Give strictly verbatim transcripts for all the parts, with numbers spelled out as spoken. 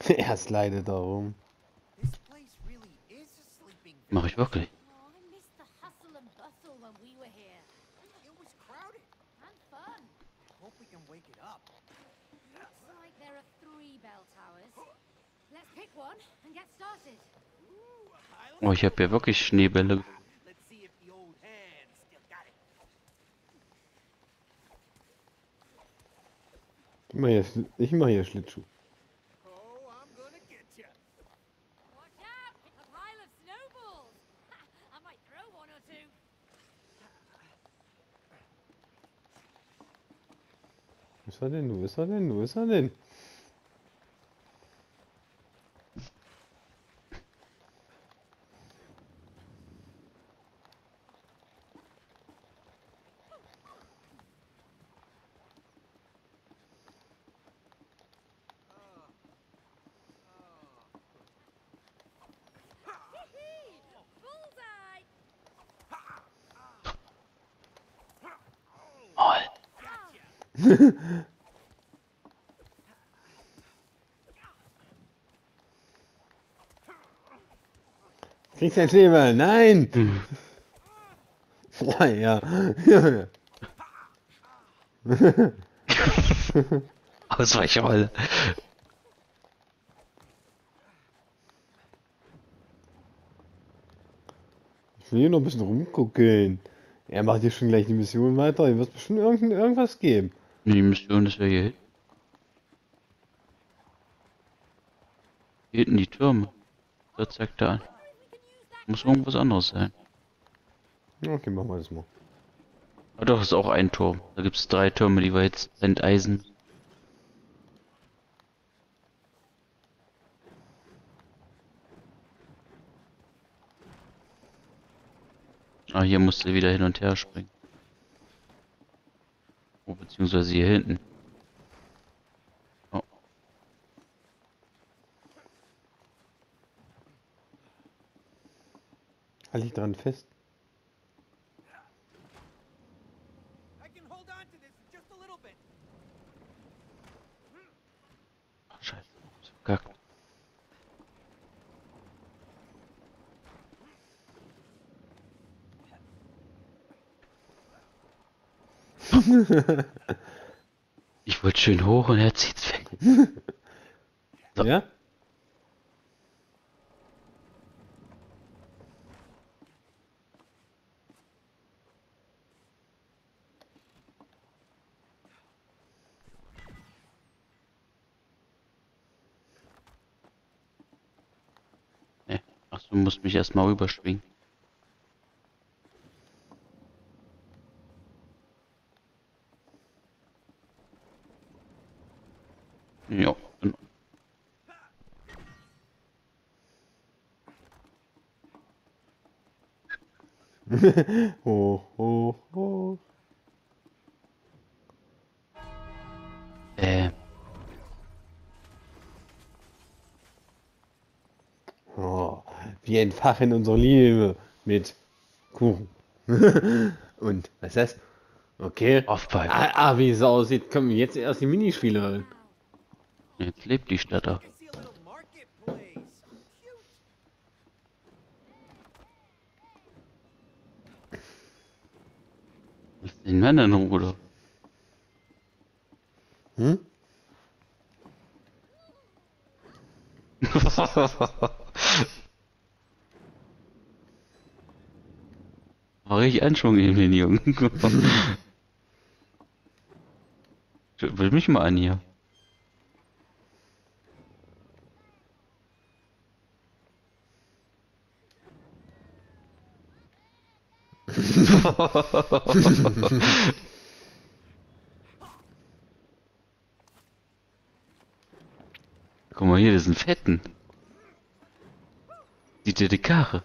Er slidet da rum. Mach ich wirklich. Oh, I missed the hustle and bustle when we were here. It was crowded. And fun. Hope we can wake it up. Looks like there are three bell towers. Let's pick one and get started. Oh, ich habe ja wirklich Schneebälle. Let's see if the old hand still got it. Ich mach hier, Schli- ich mach hier Schlittschuh. Oh, I'm gonna get ya. Watch out! A pile of snowballs! I might throw one or two. Wo ist er denn? Wo ist er denn? Wo ist er denn? Bullseye! Moll. Kriegst ein Schneeball? Nein! Hm. Boah, ja. Ausweichrolle. Ich will hier noch ein bisschen rumgucken. Er macht hier schon gleich die Mission weiter. Hier wird es bestimmt irgend, irgendwas geben. Die Mission ist ja hier. Hier hinten die Türme. Da zeigt er an. Muss irgendwas anderes sein. Okay, machen wir das mal. Ah doch, ist auch ein Turm. Da gibt es drei Türme, die wir jetzt enteisen. Ah, hier musst du wieder hin und her springen. Oh, beziehungsweise hier hinten. Oh. Halt dich dran fest. I can hold on to this just a little bit. Ach, Scheiße. So verkackt. Ich wollte schön hoch und er zieht's weg. So. Ja? Ne. Ach, du musst mich erstmal rüberschwingen. Ja, genau. Hoch, hoch, hoch. Äh, Oh, wir entfachen unsere Liebe mit Kuchen. Und, was ist das? Okay. Offpipe. Ah, ah, wie es aussieht, können wir jetzt erst die Minispiele hören. Jetzt lebt die Stadt da. I see a little marketplace. Cute. Lass den Männern in Ruhe. Hm? War richtig Anschwung in den Jungen. Will mich mal an hier. Guck mal hier, das sind Fetten. Sieht ihr die Karre?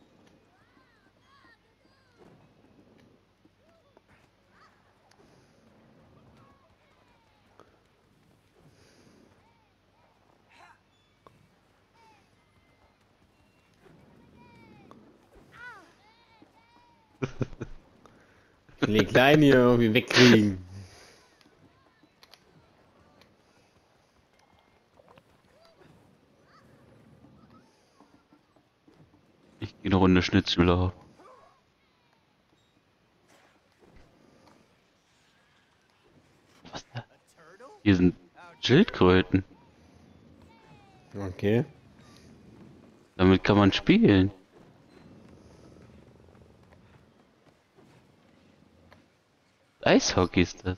Die Kleinen hier irgendwie wegkriegen. Runde Schnitzellauf. Was da? Hier sind Schildkröten. Okay. Damit kann man spielen. Eishockey ist das.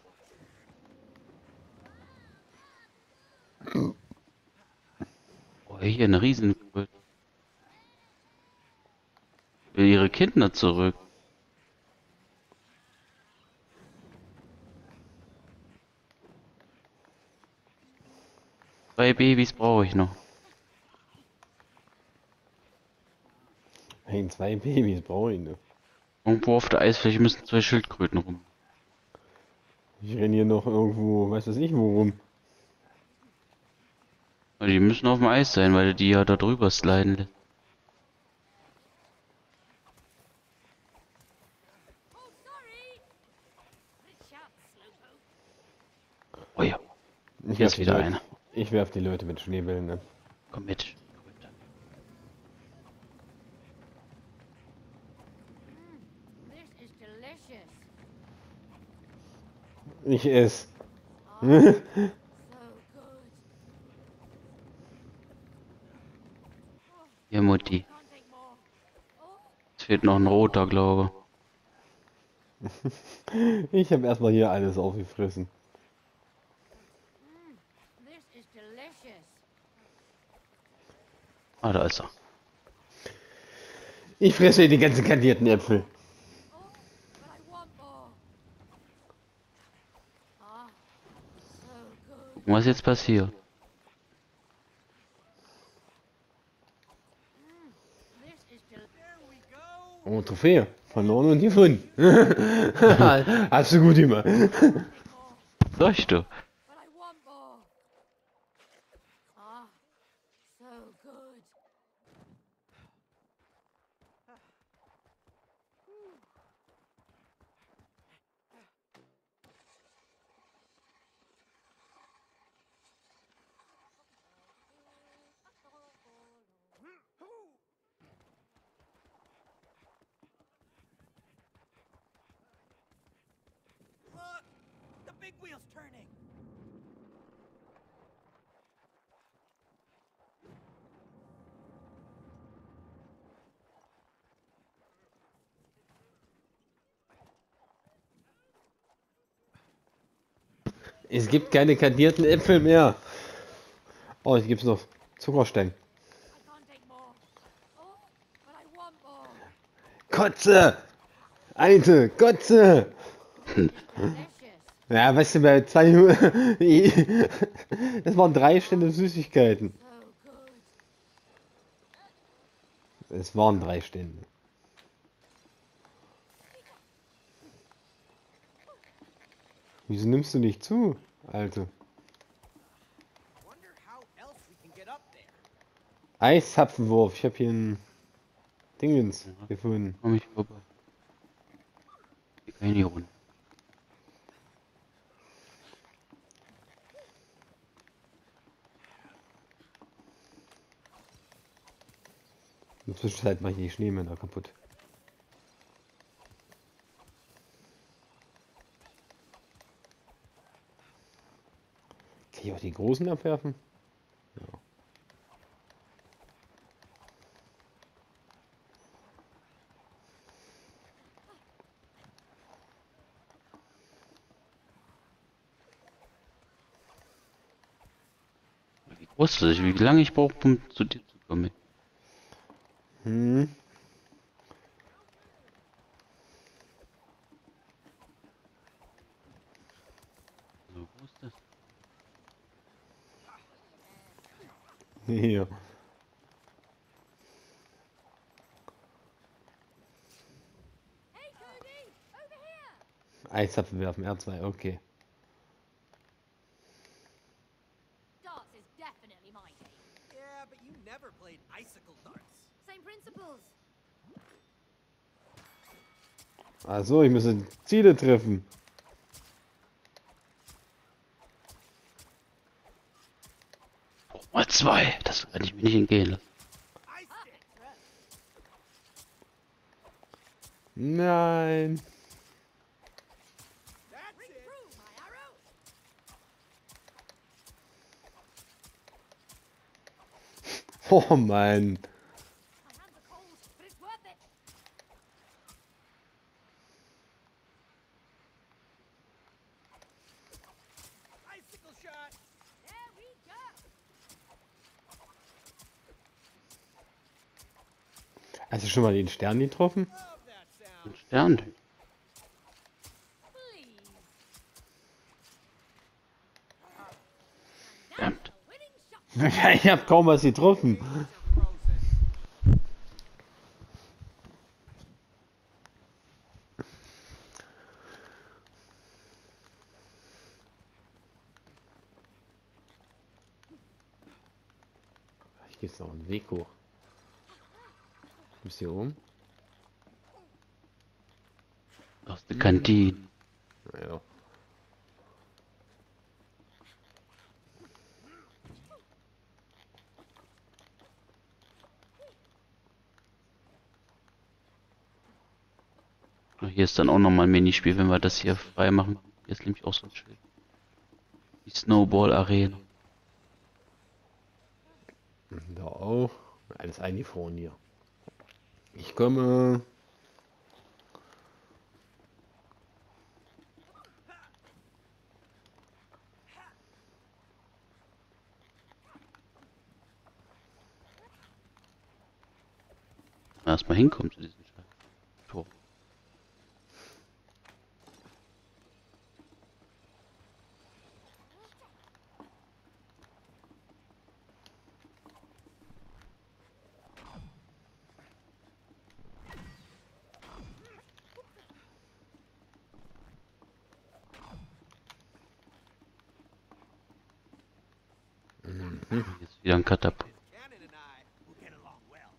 Oh, hier eine Riesenkröte. Will ihre Kinder zurück. Zwei Babys brauche ich noch. Hey, zwei Babys brauche ich noch. Irgendwo auf der Eisfläche müssen zwei Schildkröten rum. Ich renne hier noch irgendwo, weiß was ich, wo rum. Die müssen auf dem Eis sein, weil die ja da drüber sliden lässt. Oh, sorry. Good shot, Slowpoke. Oh ja, Ich hier werf ist die wieder Leute- einer. Ich werf die Leute mit Schneebällen ne? an. Komm mit. This is delicious. Ich ess. So good. Hier, Mutti. Can't take more. Oh, Es fehlt noch ein roter, glaube Ich habe erstmal hier alles aufgefressen. this is delicious. Ah, da ist er. Ich fresse die ganzen kandierten Äpfel. Oh, but I want more. Ah, so good. Was ist jetzt passiert? This is del- There we go. Oh, Trophäe. Verloren und gefunden. Hast du gut gemacht. Sag du. But I want more. Ah, so good. Look, the big wheel's turning. Es gibt keine kandierten Äpfel mehr. Oh, jetzt gibt's noch Zuckerstein. I can't take more. Oh, but I want more. Kotze! Alte Kotze! Delicious. Ja, weißt du, bei zwei... Das waren drei Stände Süßigkeiten. So good. Es waren drei Stände. Wieso nimmst du nicht zu, Alte? Wonder how else we can get up there. Eiszapfenwurf. Ich habe hier ein Dingens gefunden. Komm ich vorbei. Ich kann hier runter. In der Zwischenzeit mache ich die Schneemänner kaputt. Kann ich auch die großen abwerfen? Ja. Wie groß ist das? Wie lange ich brauche, um zu dir zu kommen? Hm. So, wo ist das? Hier. Hey, Cody, over here. Eiszapfen werfen, R zwei, okay. Darts is definitely my game. Yeah, but you never played icicle darts. Same principles. Achso, ich müsse Ziele treffen. Mal zwei. Das kann ich mir nicht entgehen lassen. Ice stick. Nein. That's Ring it. through, my arrow. Oh Mann. My hands are cold, but it's worth it. Icicle shot. There we go. Hast du schon mal den Stern getroffen? Love that sound. Ein Stern. Please. And that's Verdammt. a winning shot. Ich hab kaum was getroffen. Some frozen. Ich gehe noch einen Weg hoch. Bist hier oben? Aus der Kantine. Ja. Hier ist dann auch nochmal ein Minispiel, wenn wir das hier frei machen. Hier ist nämlich auch so ein Schild. Die Snowball Arena. Da auch. Alles eingefroren hier. Ich komme. Erstmal hinkommt zu diesem Scheiß Tor. Hier ist wieder ein Katapult. Shannon and I will get along well.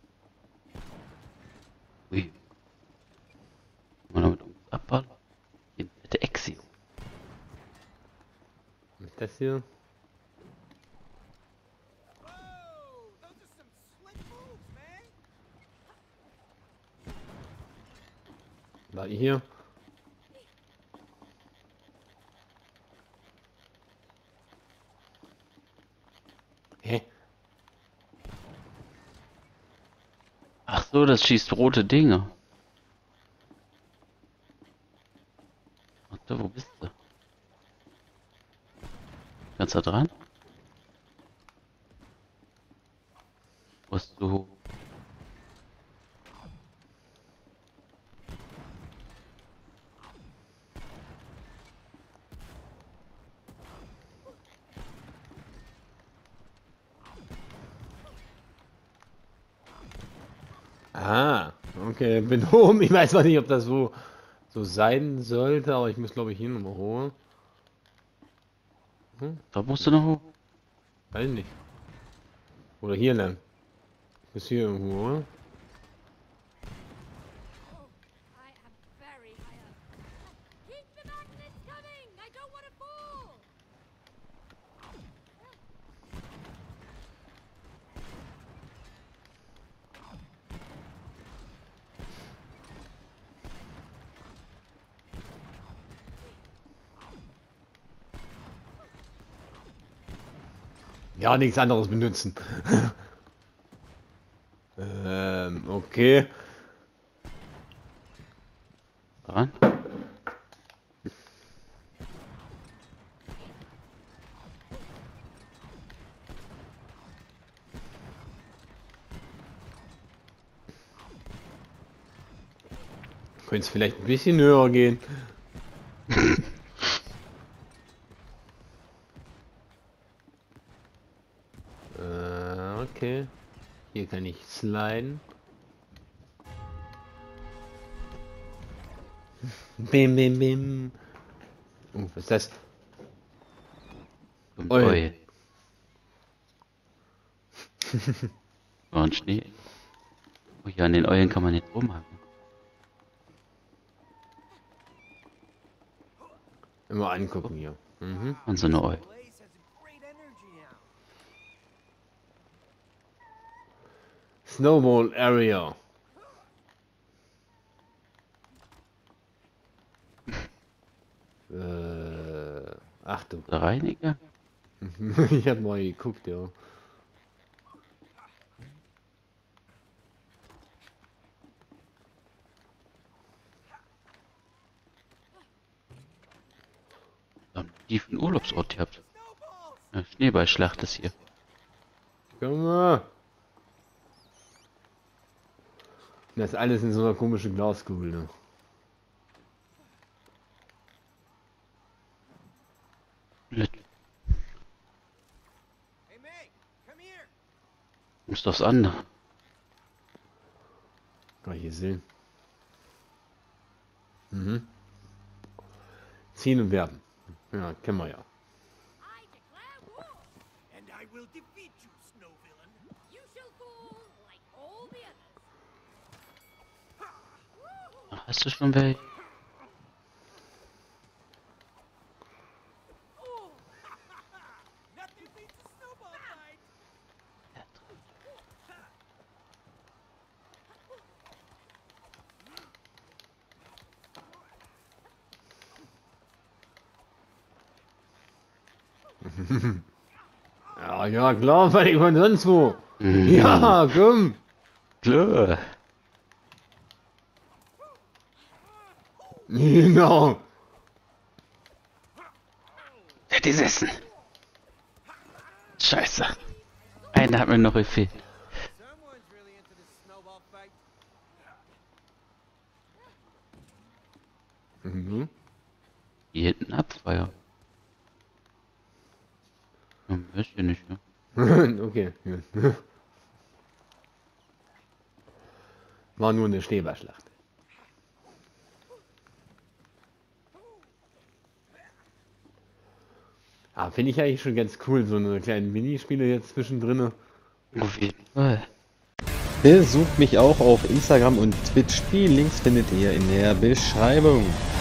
Ui. Mal damit uns abballern. Hier hätte Exi. Was ist das hier? Whoa, those are some slick moves, man. War ich hier? Hä? Ach so, das schießt rote Dinge. Warte, wo bist du? Ganz da dran? Wo hast du? Ah, okay, bin oben. Ich weiß zwar nicht, ob das so, so sein sollte, aber ich muss, glaube ich, hier nochmal hoch. Da musst du noch hoch. Weiß nicht. Oder hier lang. Bis hier irgendwo, oder? Oh, I am very high up. Keep the magnets coming. I don't want to fall. Ja, nichts anderes benutzen. ähm, okay. Dran. Könnte es vielleicht ein bisschen höher gehen. äh, okay. Hier kann ich sliden. Bim, bim, bim. Oh, was ist das? Kommt Oi. Eule. Oh, ein Schnee. Oh ja, an den Eulen kann man nicht rumhaken. Immer angucken hier. Mhm. An so eine Eule. Blaze has a great energy now. Snowball Area. Äh, Achtung. Der Reiniger? Ich hab mal geguckt, ja. Einen tiefen Urlaubsort gehabt. Ja, Schneeballschlacht ist hier. Komm mal. Das ist alles in so einer komischen Glaskugel, ne? Mit Hey, May, come here. ist das andere. Kann ich hier sehen. Mhm. Ziehen und werfen. Ja, kennen wir ja. I declare war. And I will defeat you, snow villain. You shall fall like all the others. Hast du schon welche? Nothing beats a snowball fight. Ja, ja, klar, weil ich von sonst wo. Mhm. Ja, komm. Klar. Genau. Hätte ich essen. Scheiße. Einer hat mir noch gefehlt. Someone's really into this snowball fight. Mhm. Hier hinten Abfeuer. Hm, weiß ich nicht, ja. Okay. Ja. War nur eine Schneeballschlacht. Ah, finde ich eigentlich schon ganz cool, so eine kleinen Minispiele jetzt zwischendrin. Auf jeden Fall. Besucht mich auch auf Instagram und Twitch. Die Links findet ihr in der Beschreibung.